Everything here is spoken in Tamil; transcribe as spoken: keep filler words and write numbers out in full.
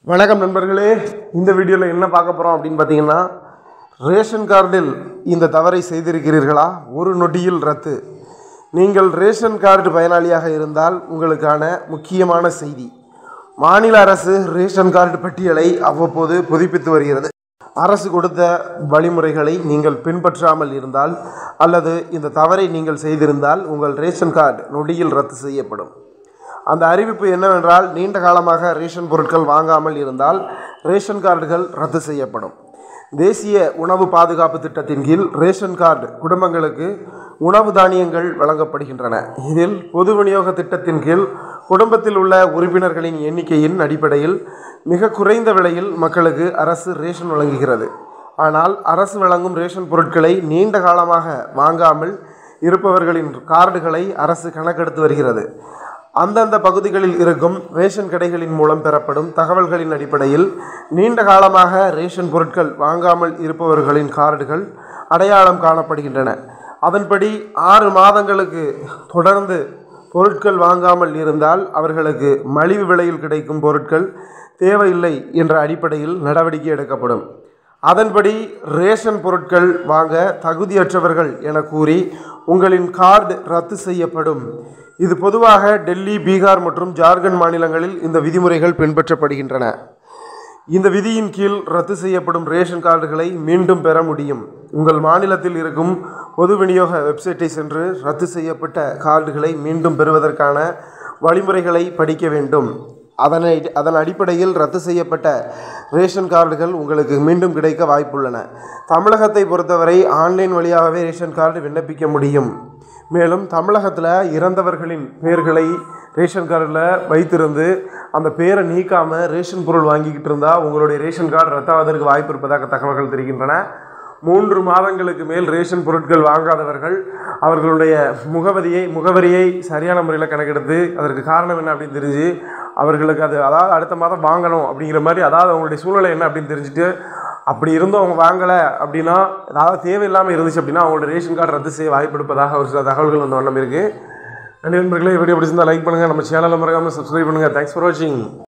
வணக்கம் நண்பர்களே, இந்த வீடியோவில் என்ன பார்க்க போகிறோம் அப்படின்னு பார்த்தீங்கன்னா, ரேஷன் கார்டில் இந்த தவறை செய்திருக்கிறீர்களா? ஒரு நொடியில் ரத்து. நீங்கள் ரேஷன் கார்டு பயனாளியாக இருந்தால் உங்களுக்கான முக்கியமான செய்தி. மாநில அரசு ரேஷன் கார்டு பட்டியலை அவ்வப்போது புதுப்பித்து வருகிறது. அரசு கொடுத்த வழிமுறைகளை நீங்கள் பின்பற்றாமல் இருந்தால் அல்லது இந்த தவறை நீங்கள் செய்திருந்தால் உங்கள் ரேஷன் கார்டு நொடியில் ரத்து செய்யப்படும். அந்த அறிவிப்பு என்னவென்றால், நீண்ட காலமாக ரேஷன் பொருட்கள் வாங்காமல் இருந்தால் ரேஷன் கார்டுகள் ரத்து செய்யப்படும். தேசிய உணவு பாதுகாப்பு திட்டத்தின் கீழ் ரேஷன் கார்டு குடும்பங்களுக்கு உணவு தானியங்கள் வழங்கப்படுகின்றன. இதில் பொது விநியோக திட்டத்தின் கீழ் குடும்பத்தில் உள்ள உறுப்பினர்களின் எண்ணிக்கையின் அடிப்படையில் மிக குறைந்த விலையில் மக்களுக்கு அரசு ரேஷன் வழங்குகிறது. ஆனால் அரசு வழங்கும் ரேஷன் பொருட்களை நீண்ட காலமாக வாங்காமல் இருப்பவர்களின் கார்டுகளை அரசு கணக்கெடுத்து வருகிறது. அந்தந்த பகுதிகளில் இருக்கும் ரேஷன் கடைகளின் மூலம் பெறப்படும் தகவல்களின் அடிப்படையில் நீண்ட காலமாக ரேஷன் பொருட்கள் வாங்காமல் இருப்பவர்களின் கார்டுகள் அடையாளம் காணப்படுகின்றன. அதன்படி ஆறு மாதங்களுக்கு தொடர்ந்து பொருட்கள் வாங்காமல் இருந்தால் அவர்களுக்கு மலிவு விலையில் கிடைக்கும் பொருட்கள் தேவையில்லை என்ற அடிப்படையில் நடவடிக்கை எடுக்கப்படும். அதன்படி ரேஷன் பொருட்கள் வாங்க தகுதியற்றவர்கள் என கூறி உங்களின் கார்டு ரத்து செய்யப்படும். இது பொதுவாக டெல்லி, பீகார் மற்றும் ஜார்க்கண்ட் மாநிலங்களில் இந்த விதிமுறைகள் பின்பற்றப்படுகின்றன. இந்த விதியின் கீழ் ரத்து செய்யப்படும் ரேஷன் கார்டுகளை மீண்டும் பெற முடியும். உங்கள் மாநிலத்தில் இருக்கும் பொது விநியோக வெப்சைட்டை சென்று ரத்து செய்யப்பட்ட கார்டுகளை மீண்டும் பெறுவதற்கான வழிமுறைகளை படிக்க வேண்டும். அதனை அதன் அடிப்படையில் ரத்து செய்யப்பட்ட ரேஷன் கார்டுகள் உங்களுக்கு மீண்டும் கிடைக்க வாய்ப்புள்ளன. தமிழகத்தை பொறுத்தவரை ஆன்லைன் வழியாகவே ரேஷன் கார்டு விண்ணப்பிக்க முடியும். மேலும் தமிழகத்தில் இறந்தவர்களின் பெயர்களை ரேஷன் கார்டில் வைத்திருந்து அந்த பேரை நீக்காமல் ரேஷன் பொருள் வாங்கிக்கிட்டு இருந்தால் உங்களுடைய ரேஷன் கார்டு ரத்தாவதற்கு வாய்ப்பு இருப்பதாக தகவல்கள் தெரிகின்றன. மூன்று மாதங்களுக்கு மேல் ரேஷன் பொருட்கள் வாங்காதவர்கள் அவர்களுடைய முகவரியை முகவரியை சரியான முறையில் கணக்கெடுத்து அதற்கு காரணம் என்ன அப்படின்னு தெரிஞ்சு அவர்களுக்கு அது அதாவது அடுத்த மாதம் வாங்கணும் அப்படிங்கிற மாதிரி, அதாவது அவங்களுடைய சூழ்நிலை என்ன அப்படின்னு தெரிஞ்சுட்டு அப்படி இருந்தும் அவங்க வாங்கலை அப்படின்னா, அதாவது தேவையில்லாமல் இருந்துச்சு அப்படின்னா அவங்களோட ரேஷன் கார்டு ரத்து செய்ய வாய்ப்பு எடுப்பதாக ஒரு சில தகவல்கள் வந்த வண்ணம் இருக்குது. நண்பர்களே, வீடியோ பிடிச்சிருந்தால் லைக் பண்ணுங்கள், நம்ம சேனலை மறக்காமல் சப்ஸ்கிரைப் பண்ணுங்கள். தேங்க்ஸ் ஃபார் வாட்சிங்.